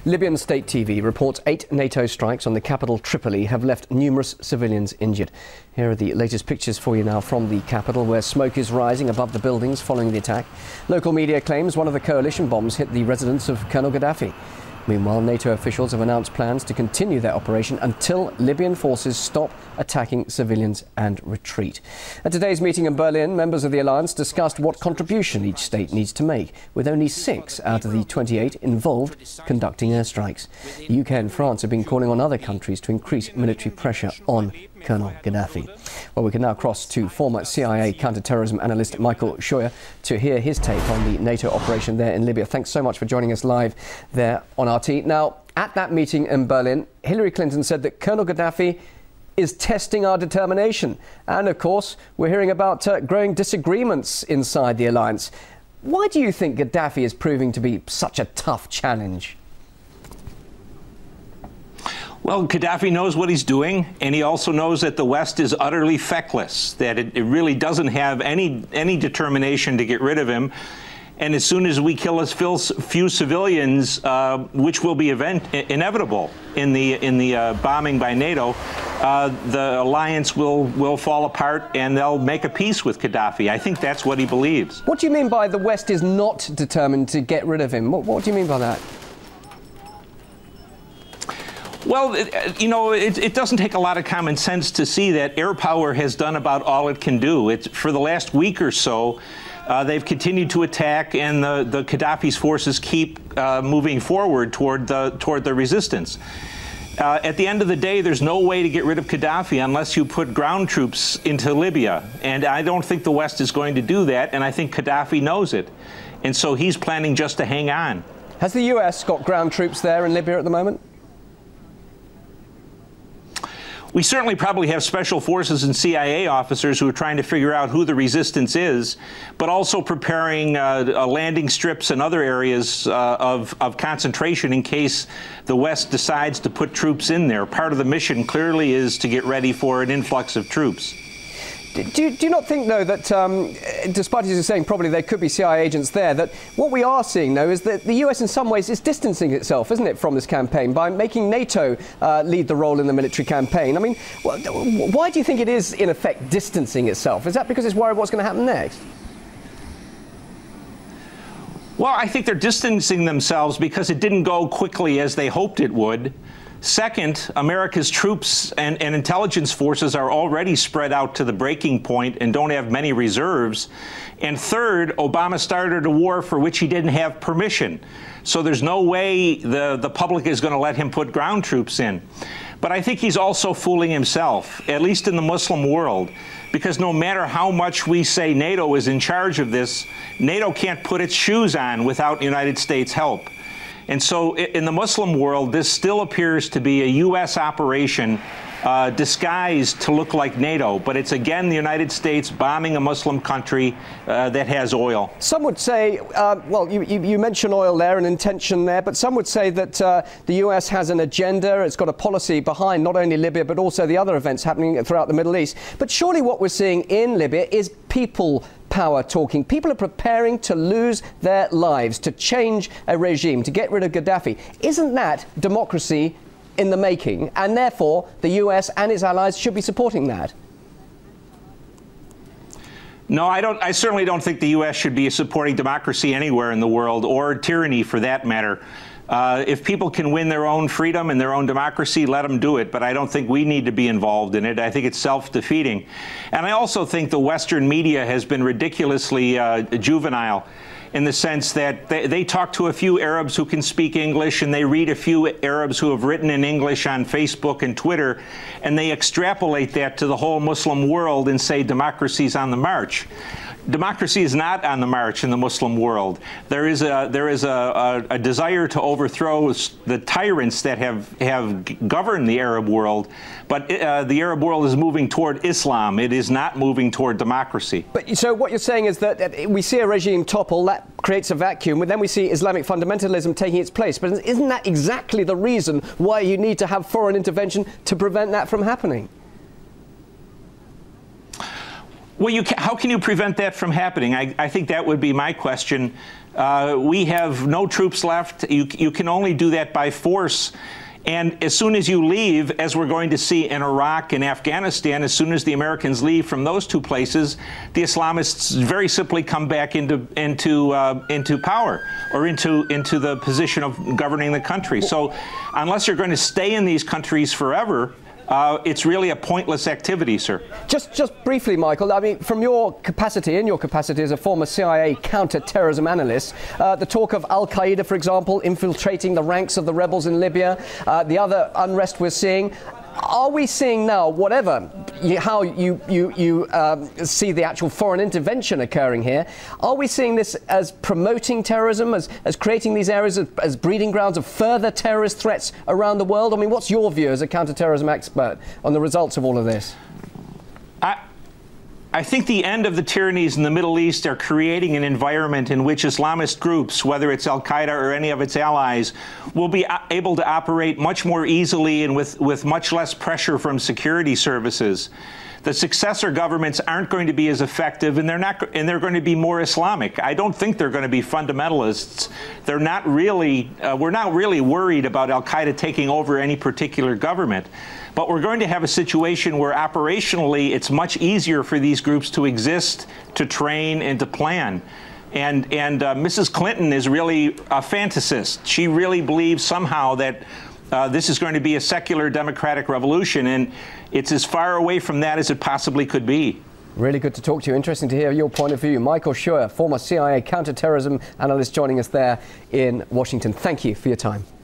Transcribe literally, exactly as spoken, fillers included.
Libyan state T V reports eight NATO strikes on the capital Tripoli have left numerous civilians injured. Here are the latest pictures for you now from the capital, where smoke is rising above the buildings following the attack. Local media claims one of the coalition bombs hit the residence of Colonel Gaddafi. Meanwhile, NATO officials have announced plans to continue their operation until Libyan forces stop attacking civilians and retreat. At today's meeting in Berlin, members of the alliance discussed what contribution each state needs to make, with only six out of the twenty-eight involved conducting airstrikes. The U K and France have been calling on other countries to increase military pressure on Colonel Gaddafi. Well, we can now cross to former C I A counterterrorism analyst Michael Scheuer to hear his take on the NATO operation there in Libya. Thanks so much for joining us live there on R T. Now, at that meeting in Berlin, Hillary Clinton said that Colonel Gaddafi is testing our determination. And of course, we're hearing about uh, growing disagreements inside the alliance. Why do you think Gaddafi is proving to be such a tough challenge? Well, Gaddafi knows what he's doing, and he also knows that the West is utterly feckless, that it, it really doesn't have any any determination to get rid of him. And as soon as we kill a few civilians, uh, which will be event inevitable in the in the uh, bombing by NATO, uh, the alliance will will fall apart, and they'll make a peace with Gaddafi. I think that's what he believes. What do you mean by the West is not determined to get rid of him? What, what do you mean by that? Well, you know, it, it doesn't take a lot of common sense to see that air power has done about all it can do. It's, for the last week or so, uh, they've continued to attack, and the, the Gaddafi's forces keep uh, moving forward toward the, toward the resistance. Uh, at the end of the day, there's no way to get rid of Gaddafi unless you put ground troops into Libya. And I don't think the West is going to do that, and I think Gaddafi knows it. And so he's planning just to hang on. Has the U S got ground troops there in Libya at the moment? We certainly probably have special forces and C I A officers who are trying to figure out who the resistance is, but also preparing uh, uh, landing strips and other areas uh, of, of concentration in case the West decides to put troops in there. Part of the mission clearly is to get ready for an influx of troops. Do you, do you not think, though, that um, despite, as you're saying, probably there could be C I A agents there, that what we are seeing, though, is that the U S in some ways is distancing itself, isn't it, from this campaign by making NATO uh, lead the role in the military campaign? I mean, why do you think it is, in effect, distancing itself? Is that because it's worried what's going to happen next? Well, I think they're distancing themselves because it didn't go quickly as they hoped it would. Second, America's troops and, and intelligence forces are already spread out to the breaking point and don't have many reserves. And third, Obama started a war for which he didn't have permission. So there's no way the, the public is going to let him put ground troops in. But I think he's also fooling himself, at least in the Muslim world, because no matter how much we say NATO is in charge of this, NATO can't put its shoes on without United States help. And so in the Muslim world, this still appears to be a U S operation uh, disguised to look like NATO. But it's, again, the United States bombing a Muslim country uh, that has oil. Some would say, uh, well, you, you, you mention oil there, an intention there, but some would say that uh, the U S has an agenda. It's got a policy behind not only Libya, but also the other events happening throughout the Middle East. But surely what we're seeing in Libya is people power talking. People are preparing to lose their lives, to change a regime, to get rid of Gaddafi. Isn't that democracy in the making? And therefore, the U S and its allies should be supporting that. No, I don't. I certainly don't think the U S should be supporting democracy anywhere in the world, or tyranny for that matter. Uh, if people can win their own freedom and their own democracy, let them do it. But I don't think we need to be involved in it. I think it's self-defeating. And I also think the Western media has been ridiculously uh, juvenile, in the sense that they, they talk to a few Arabs who can speak English, and they read a few Arabs who have written in English on Facebook and Twitter, and they extrapolate that to the whole Muslim world and say democracy's on the march. Democracy is not on the march in the Muslim world. There is a there is a, a, a desire to overthrow the tyrants that have have governed the Arab world, but uh, the Arab world is moving toward Islam. It is not moving toward democracy. But so what you're saying is that we see a regime topple, that creates a vacuum, and then we see Islamic fundamentalism taking its place. But isn't that exactly the reason why you need to have foreign intervention to prevent that from happening? Well, you can, how can you prevent that from happening? I, I think that would be my question. Uh, we have no troops left. You, you can only do that by force. And as soon as you leave, as we're going to see in Iraq and Afghanistan, as soon as the Americans leave from those two places, the Islamists very simply come back into into uh, into power or into into the position of governing the country. So, unless you're going to stay in these countries forever, Uh, it's really a pointless activity, sir. Just, just briefly, Michael, I mean, from your capacity, in your capacity as a former C I A counter-terrorism analyst, uh, the talk of Al-Qaeda, for example, infiltrating the ranks of the rebels in Libya, uh, the other unrest we're seeing, are we seeing now, whatever you, how you, you, you um, see the actual foreign intervention occurring here, are we seeing this as promoting terrorism, as, as creating these areas of, as breeding grounds of further terrorist threats around the world? I mean, what's your view as a counterterrorism expert on the results of all of this? I I think the end of the tyrannies in the Middle East are creating an environment in which Islamist groups, whether it's Al-Qaeda or any of its allies, will be able to operate much more easily and with, with much less pressure from security services. The successor governments aren't going to be as effective, and they're not, and they're going to be more Islamic. I don't think they're going to be fundamentalists. They're not really, uh, we're not really worried about Al-Qaeda taking over any particular government. But we're going to have a situation where operationally it's much easier for these groups to exist, to train, and to plan. And, and uh, Missus Clinton is really a fantasist. She really believes somehow that uh, this is going to be a secular democratic revolution, and it's as far away from that as it possibly could be. Really good to talk to you. Interesting to hear your point of view. Michael Scheuer, former C I A counterterrorism analyst, joining us there in Washington. Thank you for your time.